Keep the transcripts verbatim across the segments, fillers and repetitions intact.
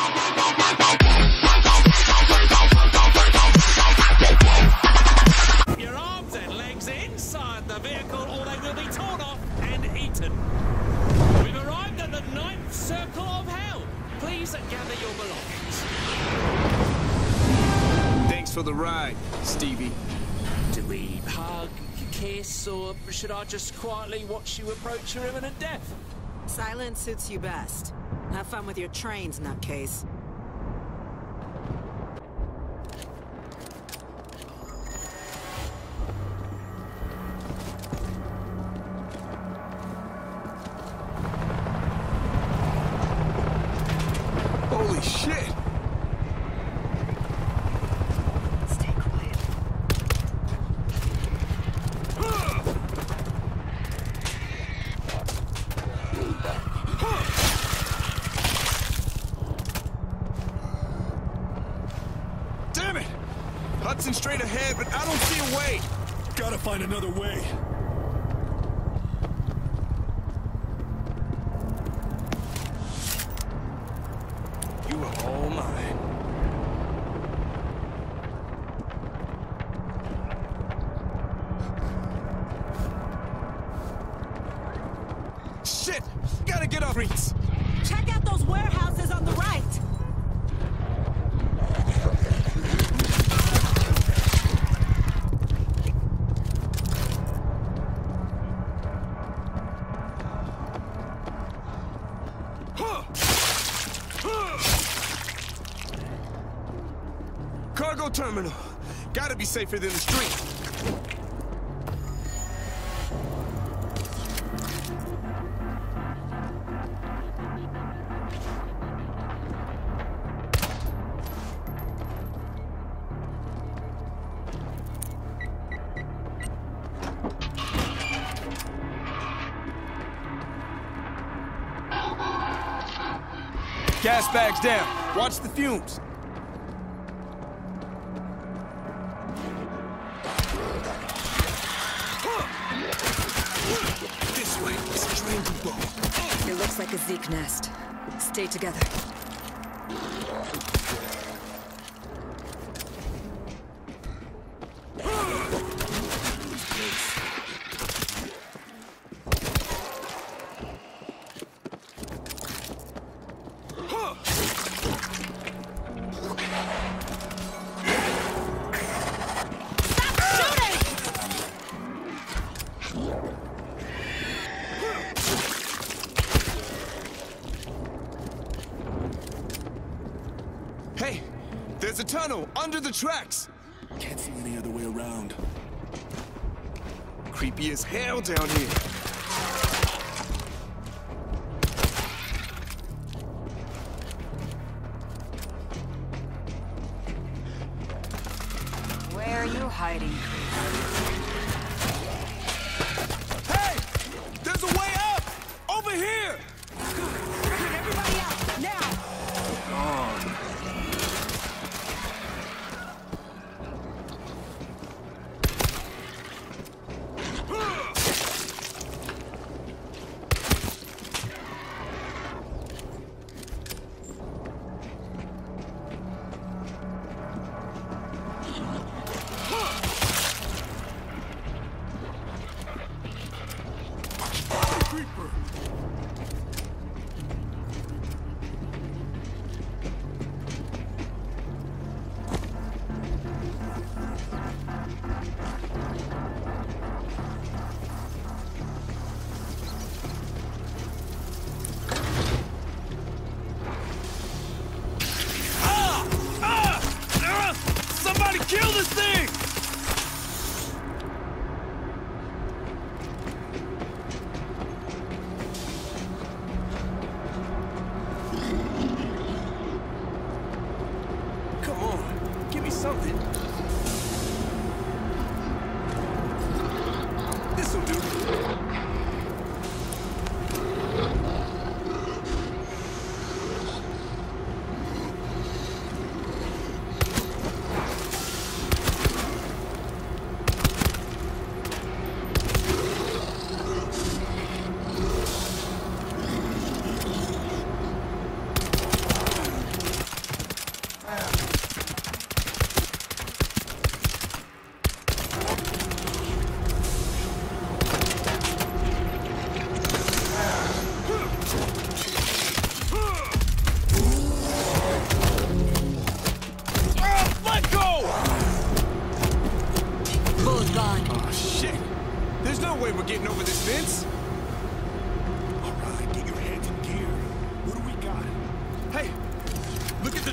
Your arms and legs inside the vehicle, or they will be torn off and eaten. We've arrived at the ninth circle of hell. Please gather your belongings. Thanks for the ride, Stevie. Do we hug, kiss, or should I just quietly watch you approach your imminent death? Silence suits you best. Have fun with your trains, nutcase. Holy shit! Stay quiet. Damn it! Hudson's straight ahead, but I don't see a way. Gotta find another way. You are all mine. Shit! Gotta get up, Reeds. Check out those warehouses on the right! Cargo terminal. Gotta be safer than the street. Gas bags down. Watch the fumes. This way. It's a train depot. It looks like a Zeke nest. Stay together. Hey, there's a tunnel under the tracks. Can't see any other way around. Creepy as hell down here. Where are you hiding? Hey! There's a way up! Over here! Get everybody out, now! Creeper! Ah! Ah! Ah! Somebody kill this thing! Come on, give me something. This'll do.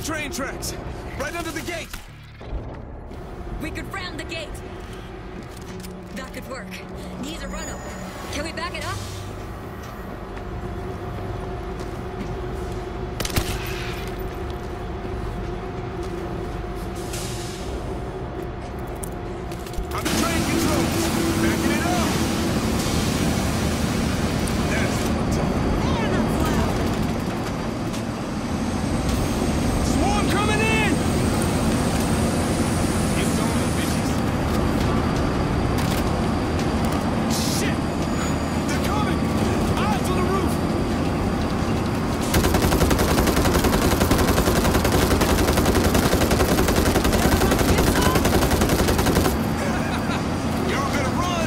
train tracks! Right under the gate! We could round the gate. That could work. Needs a run-up. Can we back it up? On the train controls! Backing it up! That's what I'm talking about. Swarm coming in! It's on, bitches. Shit! They're coming! Eyes on the roof! Y'all better run!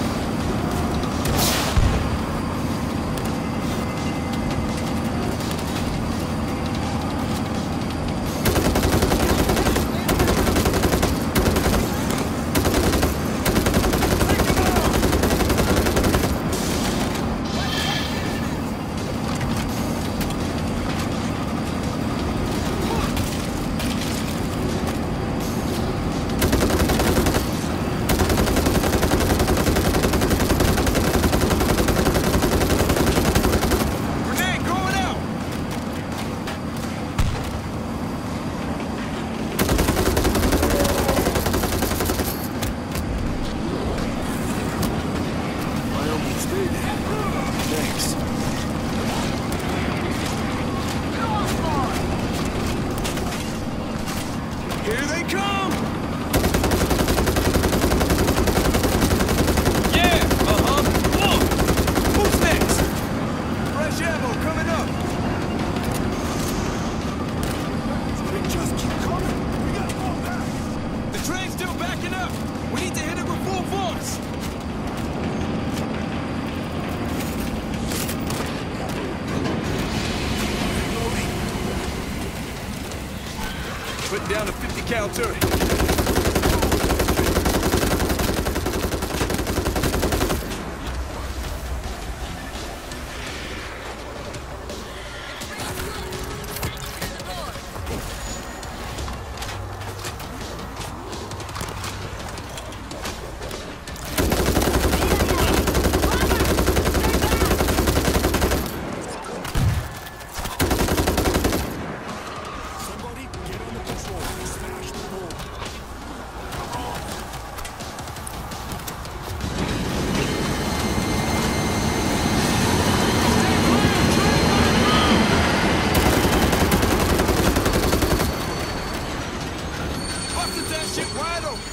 Grenade going out! I almost did. Thanks. Here they come! Yeah, uh-huh. Whoa! Who's next? Fresh ammo coming up! They just keep coming. We gotta fall back. The train's still backing up! We need to hit it with full force! Putting down a fifty cal turret. Somebody get on the control. Smash the door. Busted that shit wide open!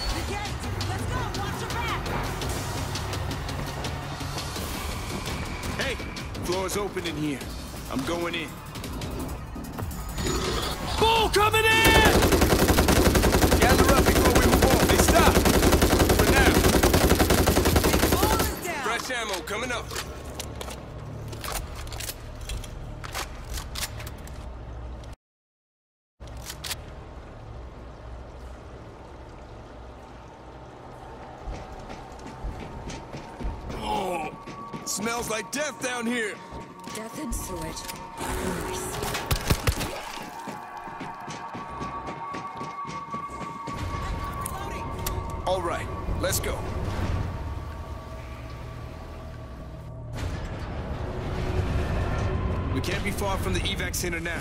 Hey, floor's open in here. I'm going in. Bull coming in! Gather up before we move on. They stop. For now. Fresh ammo coming up. Oh, smells like death down here. Death and sewage. Nice. All right, let's go. We can't be far from the evac center now.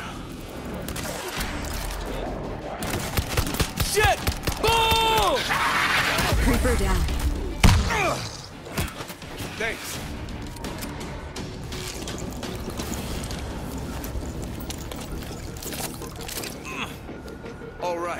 Shit! Boom! Creeper down. Ugh. Thanks. All right.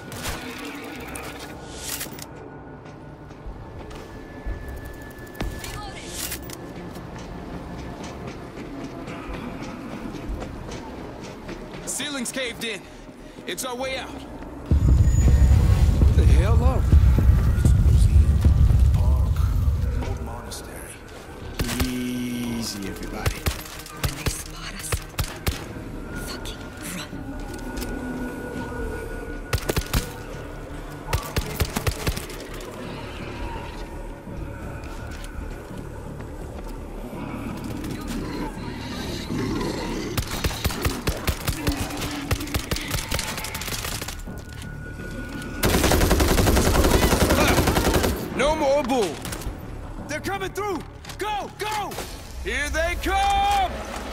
Ceiling's caved in. It's our way out. What the hell are we? It's a museum, park, old monastery. Easy, everybody. When they spot us, fucking run. coming through! Go, go! Here they come!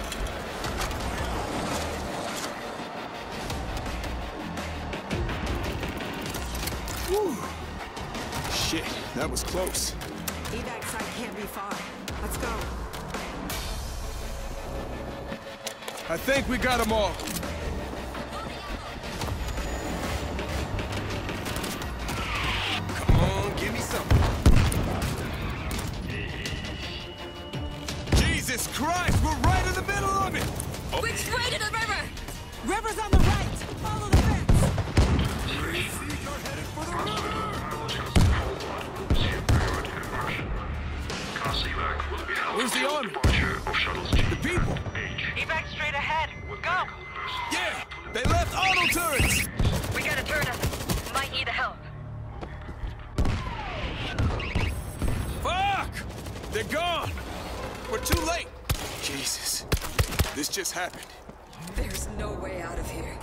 Whew. Shit, that was close. Evac site can't be far. Let's go. I think we got them all. Come on, give me something. Jesus Christ, we're right in the middle of it! Which way to the river? River's on the right! Follow the fence! Where's the army? The people? Evac straight ahead. Go! Yeah! They left auto turrets! We gotta turn them. Might need help. Fuck! They're gone! We're too late! Jesus. This just happened. There's no way out of here.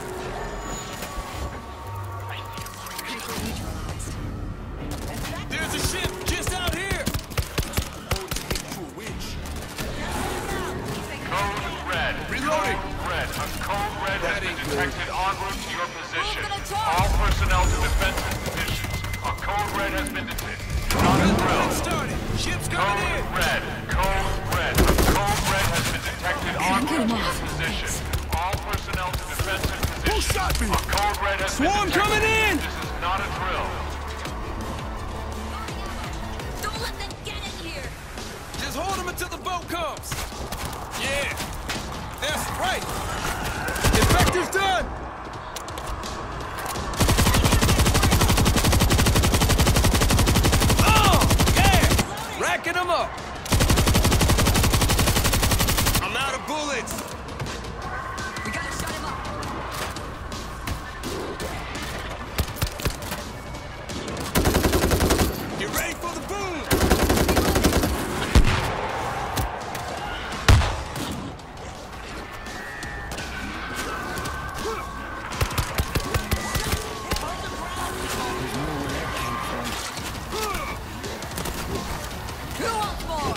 There's a ship just out here! Code red. Reloading. Code red. A code red has That been ain't detected en route to your position. Move to the top. All personnel to defensive positions. A code red has been detected. Not a Get drill. started! Ship's coming Code in! red. Code red. A code red has been detected en route to your position. All personnel to defensive positions. Who shot me? A code red has been Swarm detected. coming in! This is not a drill. Don't let them get in here. Just hold them until the boat comes! Yeah! That's right! Infector's done! Oh! Yeah! Racking them up! I'm out of bullets! We gotta shut him up. Get ready for the boom! Who wants more?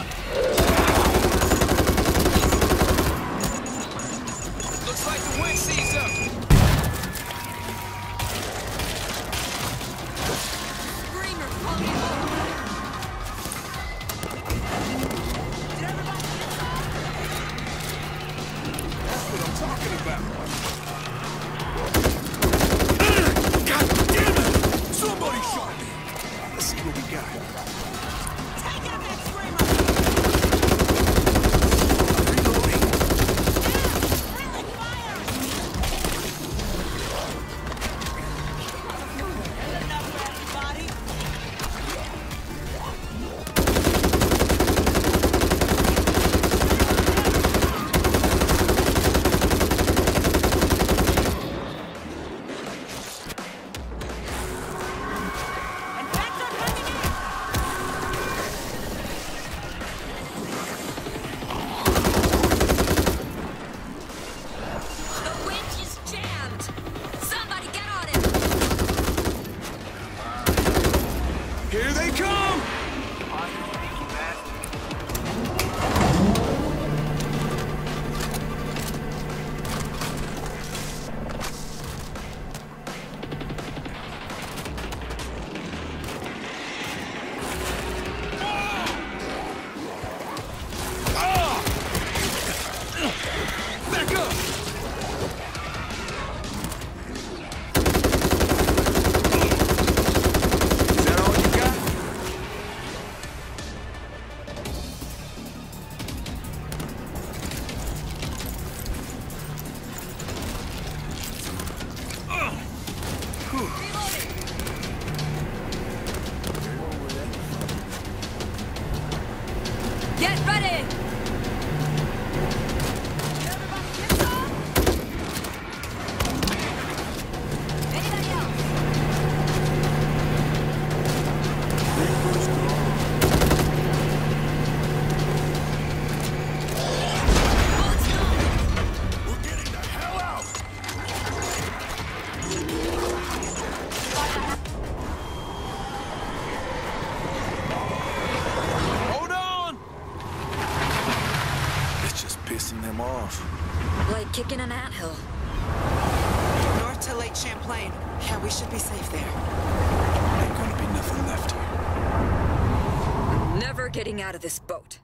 Looks like the wind sees up! Screamer, fucking home. That's what I'm talking about! God damn it! Somebody shot me! Let's see what we got. Take out that screamer! Reloading. Friendly fire! Enough for everybody. Infector coming in! kicking an anthill. North to Lake Champlain. Yeah, we should be safe there. Ain't gonna be nothing left here. Never getting out of this boat.